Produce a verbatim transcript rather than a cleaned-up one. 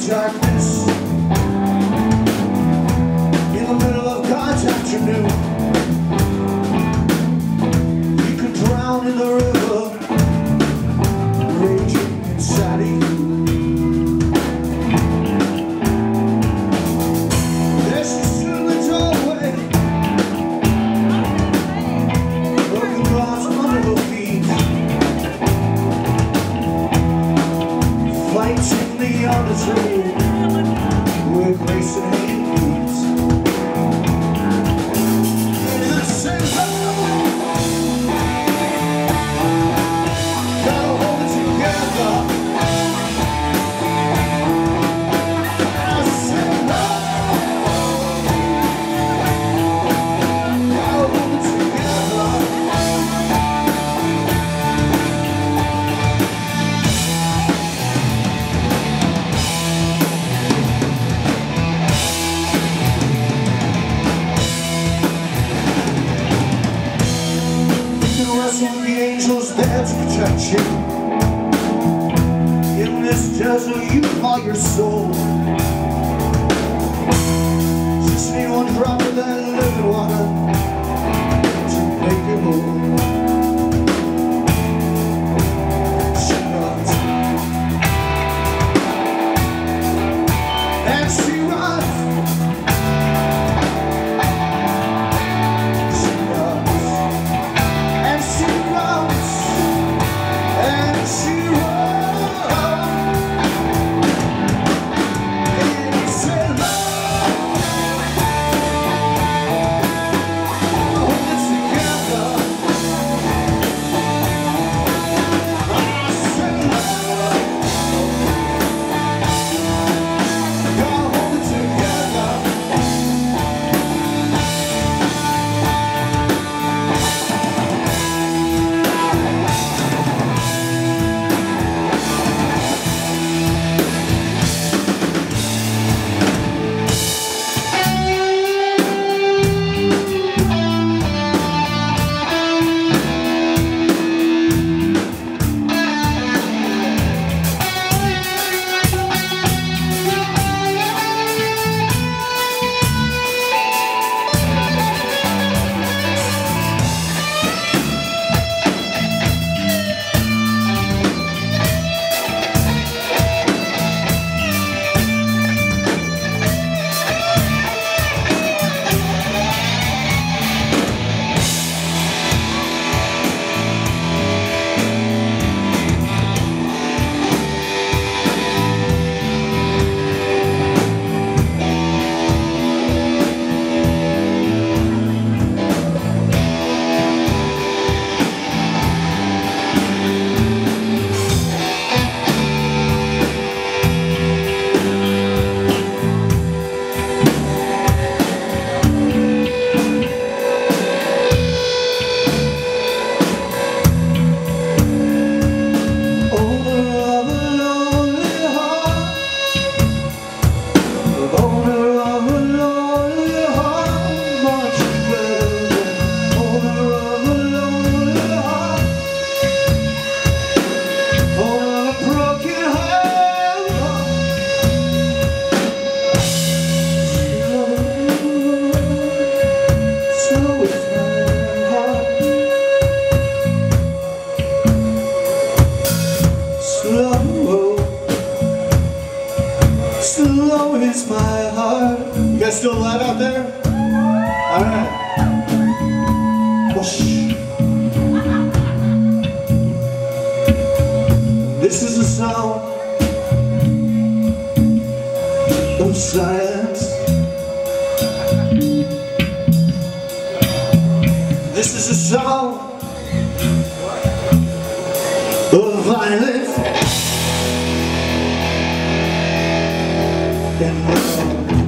darkness, in the middle of God's afternoon. You could drown in the river, raging inside of you. There's a silver doorway, broken glass under the feet, fights in the auditorium where Grace and Hate meets. In the center, gotta hold it together. I said no, gotta hold it together. Wrestle the angels there to protect you. In this desert you call your soul. Just need one drop of that living water to make it whole. She runs and she runs. Slow is my heart. You guys still alive out there? Alright. Whoosh. This is a song of silence. This is a song of violence. And